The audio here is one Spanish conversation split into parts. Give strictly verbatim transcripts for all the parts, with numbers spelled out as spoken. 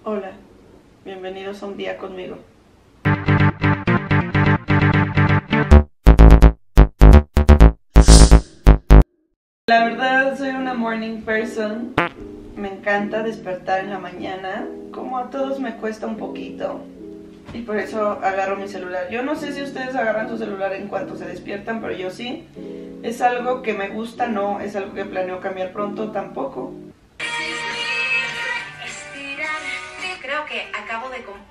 Hola, bienvenidos a un día conmigo. La verdad soy una morning person. Me encanta despertar en la mañana. Como a todos me cuesta un poquito. Y por eso agarro mi celular. Yo no sé si ustedes agarran su celular en cuanto se despiertan, pero yo sí. Es algo que me gusta, no es algo que planeo cambiar pronto tampoco. Creo que acabo de com...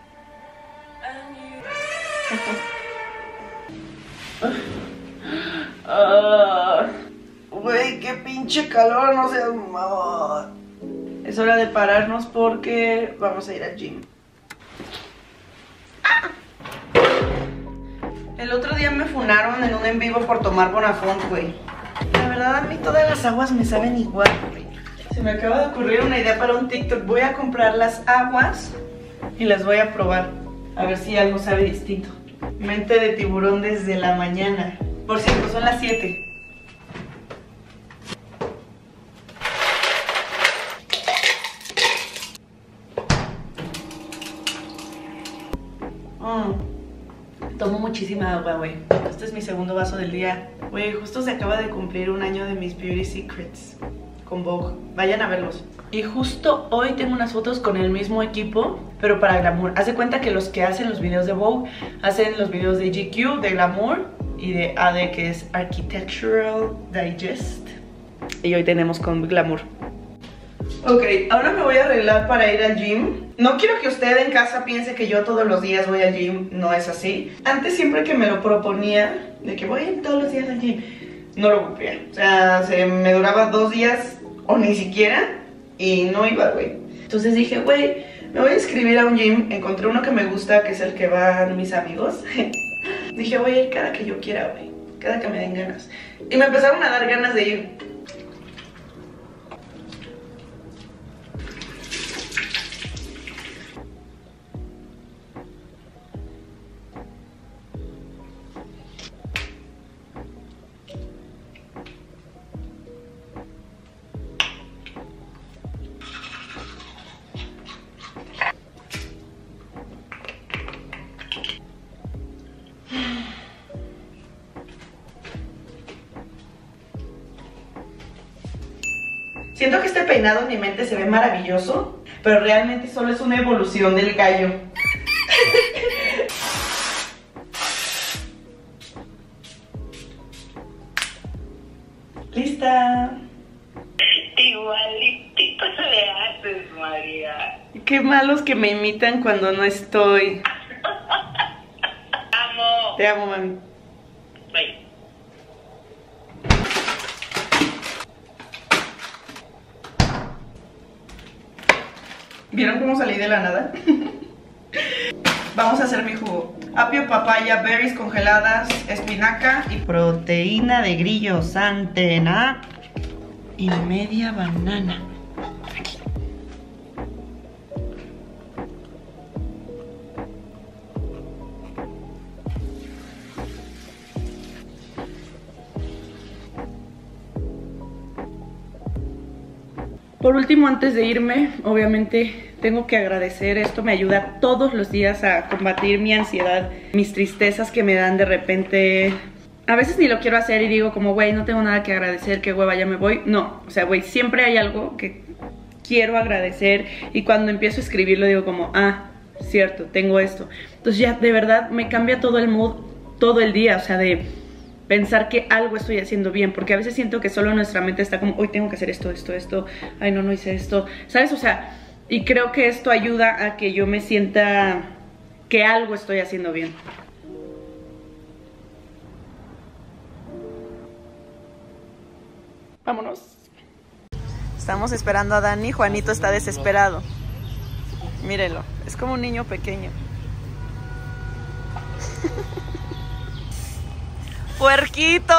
Güey, qué pinche calor, no seas mamón. Es hora de pararnos porque vamos a ir al gym. El otro día me funaron en un en vivo por tomar Bonafont, güey. La verdad, a mí todas las aguas me saben igual, güey. Se me acaba de ocurrir una idea para un TikTok. Voy a comprar las aguas y las voy a probar. A ver si algo sabe distinto. Mente de tiburón desde la mañana. Por cierto, son las siete. Mm. Tomo muchísima agua, güey. Este es mi segundo vaso del día. Güey, justo se acaba de cumplir un año de mis Beauty Secrets con Vogue. Vayan a verlos. Y justo hoy tengo unas fotos con el mismo equipo, pero para Glamour. Haz de cuenta que los que hacen los videos de Vogue hacen los videos de G Q, de Glamour y de A D, que es Architectural Digest. Y hoy tenemos con Glamour. Ok, ahora me voy a arreglar para ir al gym. No quiero que usted en casa piense que yo todos los días voy al gym. No es así. Antes siempre que me lo proponía, de que voy a ir todos los días al gym, no lo cumplía. O sea, se me duraba dos días o ni siquiera y no iba, güey. Entonces dije, güey, me voy a inscribir a un gym. Encontré uno que me gusta, que es el que van mis amigos. Dije, voy a ir cada que yo quiera, güey. Cada que me den ganas. Y me empezaron a dar ganas de ir. Siento que este peinado en mi mente se ve maravilloso, pero realmente solo es una evolución del gallo. ¿Lista? Igualitito le haces, María. Qué malos que me imitan cuando no estoy. Amo. Te amo, mami. Bye. ¿Vieron cómo salí de la nada? Vamos a hacer mi jugo. Apio, papaya, berries congeladas, espinaca y proteína de grillo, centena y media banana. Aquí. Por último, antes de irme, obviamente tengo que agradecer. Esto me ayuda todos los días a combatir mi ansiedad, mis tristezas que me dan de repente. A veces ni lo quiero hacer y digo como, güey, no tengo nada que agradecer, qué hueva, ya me voy. No, o sea, güey, siempre hay algo que quiero agradecer y cuando empiezo a escribirlo digo como, ah, cierto, tengo esto. Entonces ya de verdad me cambia todo el mood, todo el día, o sea, de pensar que algo estoy haciendo bien, porque a veces siento que solo nuestra mente está como, hoy tengo que hacer esto, esto, esto, ay no, no hice esto, ¿sabes? O sea, y creo que esto ayuda a que yo me sienta que algo estoy haciendo bien. Vámonos. Estamos esperando a Dani, Juanito está desesperado. Mírenlo, es como un niño pequeño. ¡Puerquito!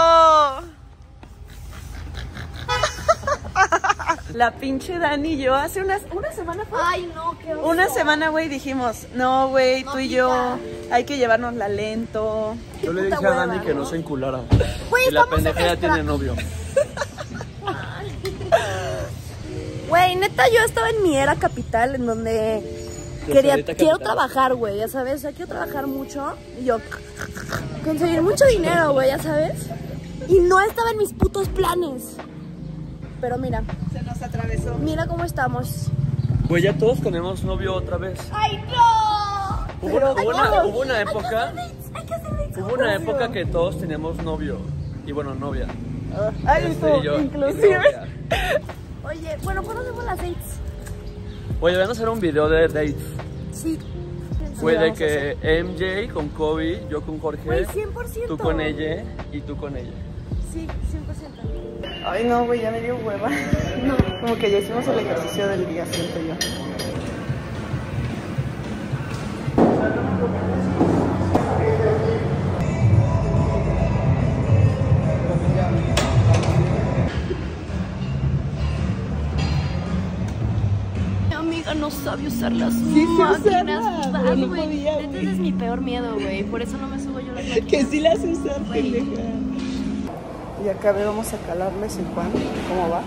La pinche Dani y yo hace unas, una semana fue. Ay, no, qué oso. Una semana, güey, dijimos, no, güey, tú y yo hay que llevárnosla lento. Yo le dije a hueva, Dani que ¿no? no se enculara. Güey, Y la estamos pendeja ya en tiene nuestra- novio. Güey, neta, yo estaba en mi era capital, en donde Quería, quiero trabajar, güey, ya sabes, o sea, quiero trabajar mucho y yo conseguir mucho dinero, güey, ya sabes. Y no estaba en mis putos planes. Pero mira, se nos atravesó. Mira cómo estamos. Güey, ya todos tenemos novio otra vez. ¡Ay, no! Hubo, una, hubo, una, hubo una época, hubo una época que todos teníamos novio. Y bueno, novia. Ay, este, tú, yo, inclusive. Oye, bueno, ¿cuándo hacemos las dates? Oye, van a hacer un video de dates. Sí. Fue de que M J con Kobe, yo con Jorge, Güey, cien por ciento. tú con ella y tú con ella. Sí, cien por ciento. Ay, no, güey, ya me dio hueva. No, como que ya hicimos el ejercicio del día, siento yo. Mi amiga no sabe usar las sí, máquinas. Sí, no podía, entonces es mi peor miedo, güey. Por eso no me subo yo las máquinas. Que sí las usar, pendeja. Y acá vamos a calarles el pan. ¿Cómo va?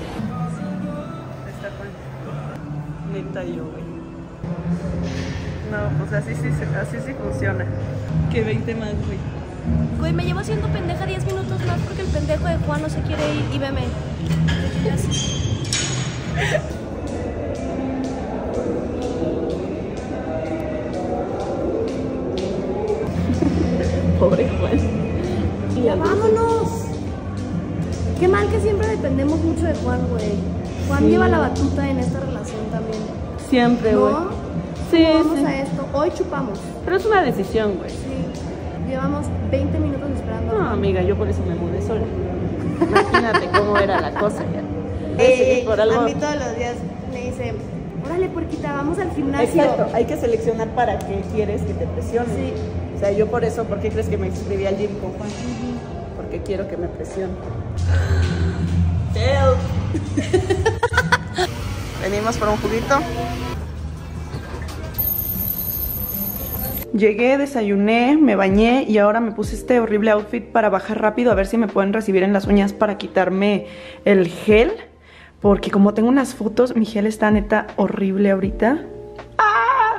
Está pan. Neta yo, güey. No, pues así sí, así sí funciona. Que veinte más, güey. Güey, me llevo haciendo pendeja diez minutos más porque el pendejo de Juan no se quiere ir. Y veme. ¿Qué haces? Pobre Juan. Ya vámonos. Qué mal que siempre dependemos mucho de Juan, güey. Juan sí. Lleva la batuta en esta relación también. Siempre, güey. ¿No? Sí, vamos sí. a esto. Hoy chupamos. Pero es una decisión, güey. Sí. Llevamos veinte minutos esperando. No, amiga, yo por eso me mudé sola. Imagínate cómo era la cosa ya. Eh, sí, por algo... A mí todos los días me dice, órale, porquita, vamos al gimnasio. Exacto, hay que seleccionar para qué quieres que te presione. Sí. O sea, yo por eso, ¿por qué crees que me inscribí al gym con Juan? Uh-huh. Porque quiero que me presione. Venimos por un juguito. Llegué, desayuné, me bañé y ahora me puse este horrible outfit para bajar rápido a ver si me pueden recibir en las uñas para quitarme el gel. Porque como tengo unas fotos, mi gel está neta horrible ahorita. ¡Ah!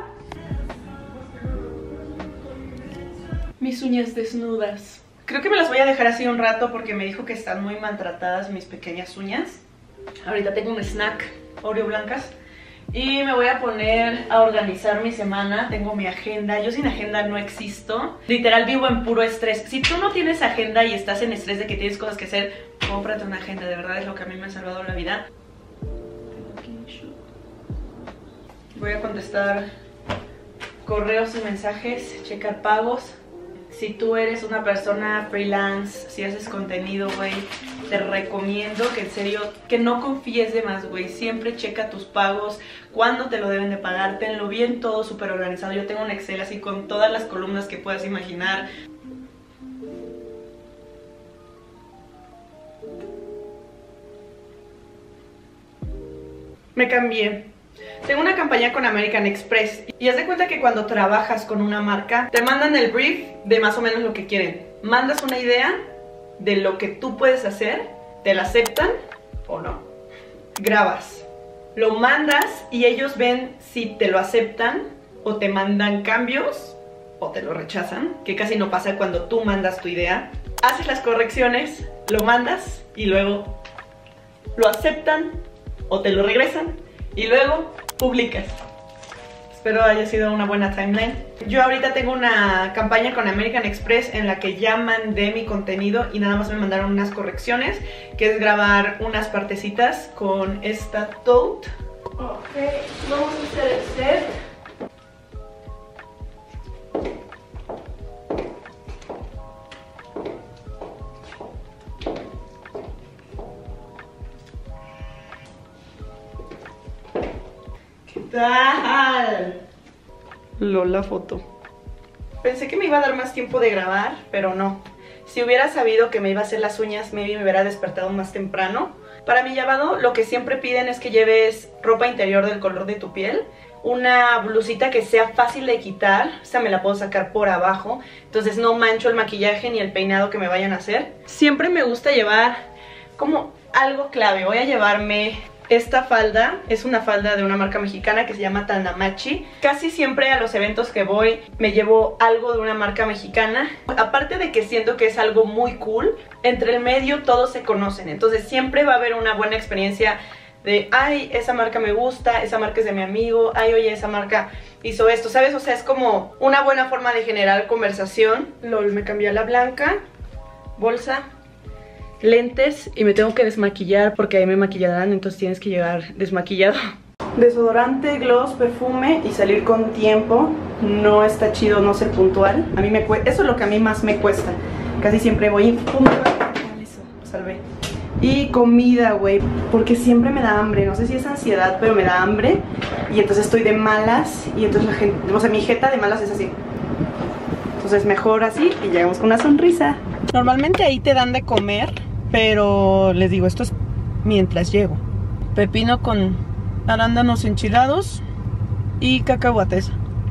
Mis uñas desnudas. Creo que me las voy a dejar así un rato porque me dijo que están muy maltratadas mis pequeñas uñas. Ahorita tengo un snack, Oreo blancas. Y me voy a poner a organizar mi semana. Tengo mi agenda. Yo sin agenda no existo. Literal vivo en puro estrés. Si tú no tienes agenda y estás en estrés de que tienes cosas que hacer, cómprate una agenda. De verdad es lo que a mí me ha salvado la vida. Voy a contestar correos y mensajes, checar pagos. Si tú eres una persona freelance, si haces contenido, güey, te recomiendo que en serio, que no confíes de más, güey. Siempre checa tus pagos, cuándo te lo deben de pagar, tenlo bien todo súper organizado. Yo tengo un Excel así con todas las columnas que puedas imaginar. Me cambié. Tengo una campaña con American Express y haz de cuenta que cuando trabajas con una marca te mandan el brief de más o menos lo que quieren. Mandas una idea de lo que tú puedes hacer, te la aceptan o no. Grabas, lo mandas y ellos ven si te lo aceptan o te mandan cambios o te lo rechazan, que casi no pasa cuando tú mandas tu idea. Haces las correcciones, lo mandas y luego lo aceptan o te lo regresan y luego publicas. Espero haya sido una buena timeline. Yo ahorita tengo una campaña con American Express en la que ya mandé mi contenido y nada más me mandaron unas correcciones, que es grabar unas partecitas con esta tote. Ok, vamos a hacer el set. Tal. Lola foto. Pensé que me iba a dar más tiempo de grabar, pero no. Si hubiera sabido que me iba a hacer las uñas, maybe me hubiera despertado más temprano. Para mi lavado, lo que siempre piden es que lleves ropa interior del color de tu piel, una blusita que sea fácil de quitar. Esta me la puedo sacar por abajo, entonces no mancho el maquillaje ni el peinado que me vayan a hacer. Siempre me gusta llevar como algo clave. Voy a llevarme esta falda es una falda de una marca mexicana que se llama Tanamachi. Casi siempre a los eventos que voy me llevo algo de una marca mexicana. Aparte de que siento que es algo muy cool, entre el medio todos se conocen. Entonces siempre va a haber una buena experiencia de, ay, esa marca me gusta, esa marca es de mi amigo, ay, oye, esa marca hizo esto, ¿sabes? O sea, es como una buena forma de generar conversación. Lol, me cambié a la blanca, bolsa, lentes y me tengo que desmaquillar porque ahí me maquillarán, entonces tienes que llegar desmaquillado. Desodorante, gloss, perfume y salir con tiempo. No está chido no ser puntual. A mí me cuesta, eso es lo que a mí más me cuesta. Casi siempre voy puntual. Eso, lo salvé. Y comida, güey, porque siempre me da hambre. No sé si es ansiedad, pero me da hambre. Y entonces estoy de malas. Y entonces la gente, o sea, mi jeta de malas es así. Entonces mejor así y llegamos con una sonrisa. Normalmente ahí te dan de comer, pero les digo, esto es mientras llego. Pepino con arándanos enchilados y cacahuates.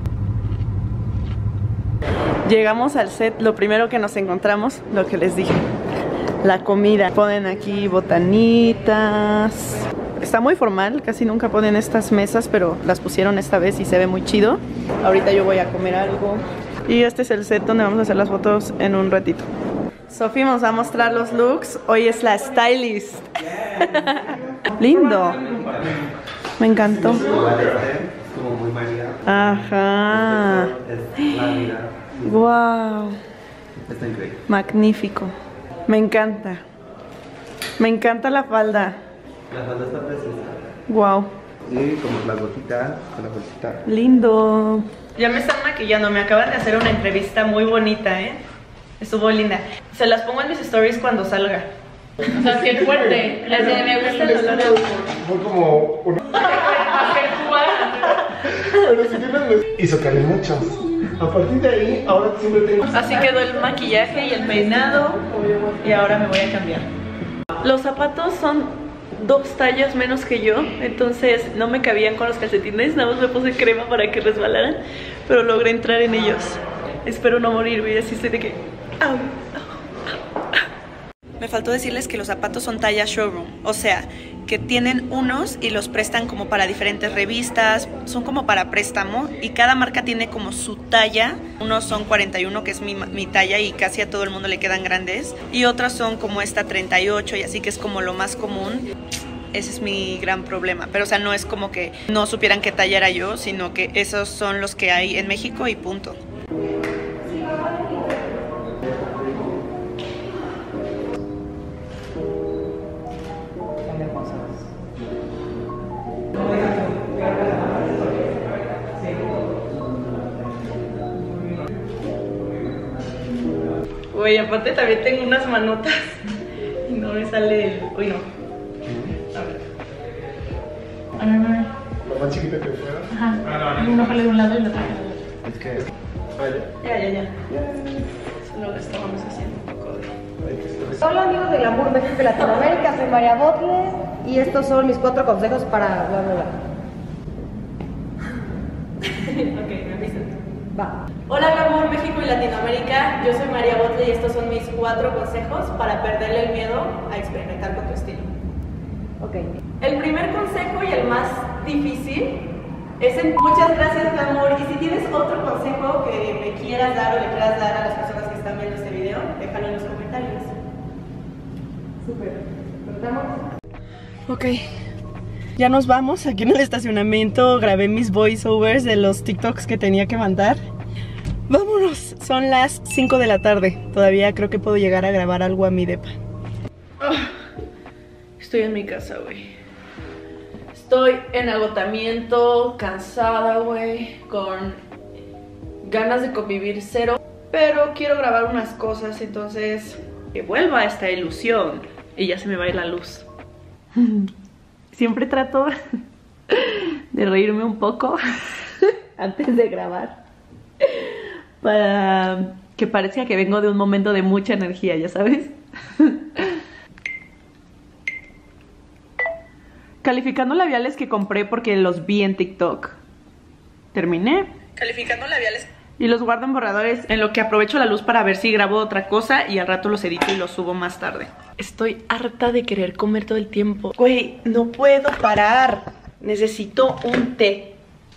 Llegamos al set, lo primero que nos encontramos, lo que les dije, la comida. Ponen aquí botanitas. Está muy formal, casi nunca ponen estas mesas, pero las pusieron esta vez y se ve muy chido. Ahorita yo voy a comer algo. Y este es el set donde vamos a hacer las fotos en un ratito. Sofía nos va a mostrar los looks. Hoy es la stylist. Lindo. Me encantó. Ajá. Wow. Está increíble. Magnífico. Me encanta. Me encanta la falda. La falda está preciosa. Wow. Y como la gotita, con la bolsita. Lindo. Ya me están maquillando, me acaban de hacer una entrevista muy bonita, ¿eh? Estuvo linda. Se las pongo en mis stories cuando salga. O sea, sí es fuerte. La de me gusta el olor a Fue como una... Pero si tienes... Hizo caer muchos. A partir de ahí, ahora siempre tengo... Así quedó el maquillaje y el peinado. Y ahora me voy a cambiar. Los zapatos son dos tallas menos que yo, entonces no me cabían con los calcetines. Nada más me puse crema para que resbalaran, pero logré entrar en ellos. Espero no morir, güey, así estoy de que... Au, au, au. Me faltó decirles que los zapatos son talla showroom, o sea, que tienen unos y los prestan como para diferentes revistas, son como para préstamo y cada marca tiene como su talla. Unos son cuarenta y uno, que es mi, mi talla y casi a todo el mundo le quedan grandes, y otras son como esta treinta y ocho y así, que es como lo más común. Ese es mi gran problema, pero o sea, no es como que no supieran qué talla era yo, sino que esos son los que hay en México y punto. Güey, aparte también tengo unas manotas y no me sale el... Uy, no. A ver. A ver, a ver. La más chiquita que fuera. Ajá. Uno jale de un lado y el otro. Es que... Vaya. Ya, ya, ya. Solo le estábamos haciendo un poco de... Hola amigos de Glamour México y Latinoamérica, soy María Botle y estos son mis cuatro consejos para bla bla bla. Ok, me avisan. Va. Hola Glamour México y Latinoamérica, yo soy María Botle y estos son mis cuatro consejos para perderle el miedo a experimentar con tu estilo. Ok. El primer consejo y el más difícil es en... Muchas gracias Glamour, y si tienes otro consejo que me quieras dar o le quieras dar a las personas que están viendo este video, déjalo en los comentarios. Súper. ¿Cortamos? Ok, ya nos vamos. Aquí en el estacionamiento grabé mis voiceovers de los TikToks que tenía que mandar. Vámonos, son las cinco de la tarde. Todavía creo que puedo llegar a grabar algo a mi depa. Oh, estoy en mi casa, güey. Estoy en agotamiento, cansada, güey, con ganas de convivir cero. Pero quiero grabar unas cosas, entonces que vuelva esta ilusión. Y ya se me va a ir la luz. Siempre trato de reírme un poco antes de grabar, para que parezca que vengo de un momento de mucha energía, ya sabes. Calificando labiales que compré porque los vi en TikTok. Terminé calificando labiales y los guardo en borradores, en lo que aprovecho la luz para ver si grabo otra cosa y al rato los edito y los subo más tarde. Estoy harta de querer comer todo el tiempo. Güey, no puedo parar. Necesito un té.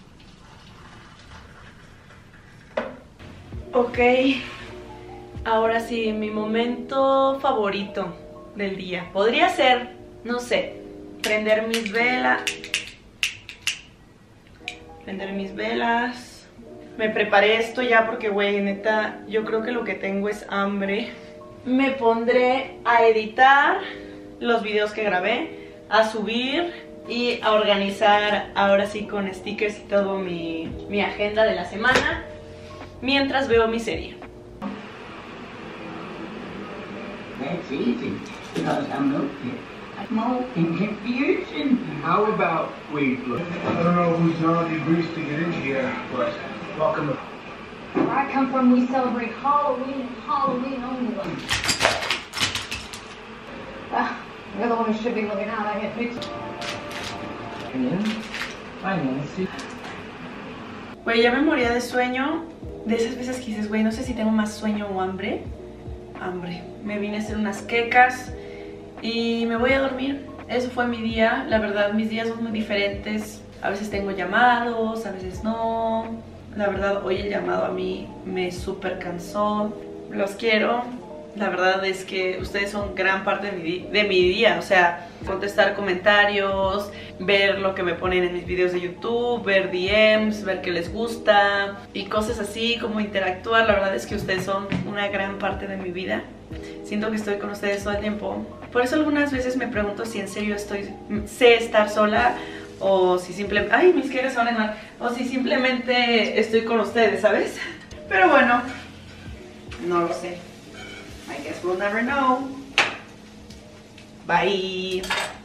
Ok. Ahora sí, mi momento favorito del día. Podría ser, no sé, prender mis velas. Prender mis velas. Me preparé esto ya porque, güey, neta, yo creo que lo que tengo es hambre. Me pondré a editar los videos que grabé, a subir y a organizar ahora sí con stickers y todo mi, mi agenda de la semana mientras veo mi serie. That's easy, because I'm located. Smoke and confusion. How about we look? I don't know who's on the agrees to get in here, but welcome. Where I come from, we celebrate Halloween and Halloween only. Ah, you're the one who should be looking out. I get pictures. Hi, Nancy. Güey, ya me moría de sueño. De esas veces que dices, güey, no sé si tengo más sueño o hambre. Hambre. Me vine a hacer unas quecas y me voy a dormir. Eso fue mi día. La verdad, mis días son muy diferentes. A veces tengo llamados, a veces no. La verdad, hoy el llamado a mí me súper cansó. Los quiero. La verdad es que ustedes son gran parte de mi, de mi día. O sea, contestar comentarios, ver lo que me ponen en mis videos de YouTube, ver D Ms, ver qué les gusta y cosas así, como interactuar. La verdad es que ustedes son una gran parte de mi vida. Siento que estoy con ustedes todo el tiempo. Por eso algunas veces me pregunto si en serio estoy, sé estar sola o si simplemente... ¡Ay, mis quejas se van a enojar! O si simplemente estoy con ustedes, ¿sabes? Pero bueno, no lo sé. I guess we'll never know. Bye.